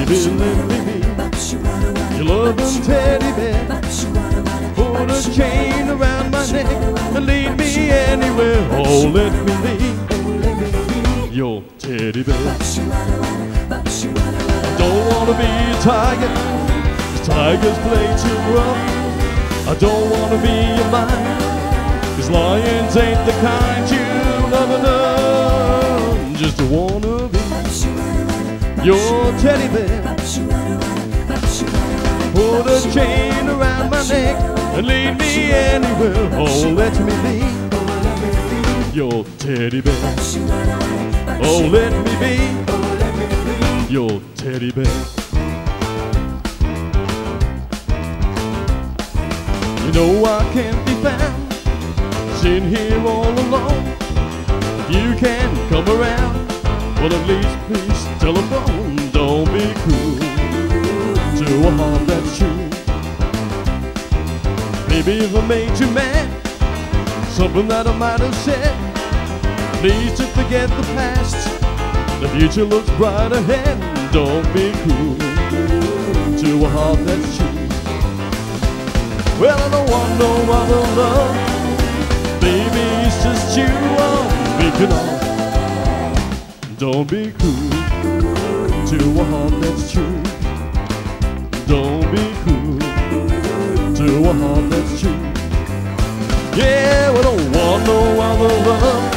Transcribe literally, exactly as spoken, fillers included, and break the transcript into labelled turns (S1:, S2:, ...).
S1: Baby, let me be your loving teddy bear. Put a chain around my neck and lead me anywhere. Oh, let me be your teddy bear. I don't wanna be a tiger, 'cause tigers play too rough. I don't wanna be a lion, 'cause lions ain't the kind you love enough. Just wanna be your teddy bear. Put a chain around my neck and lead me anywhere. Oh, let me be your teddy bear. Oh, let me be your teddy bear. You know I can't be found sitting here all alone. You can come around, well at least please telephone. Don't be cruel to a heart that's true. Maybe if I made you mad, something that I might have said, please just forget the past. The future looks bright ahead. Don't be cruel to a heart that's true. Well, I don't want no other love, baby, it's just you I'm thinking of. Don't be cruel to a heart that's true. Don't be cruel to a heart that's true. Yeah, we don't want no other love,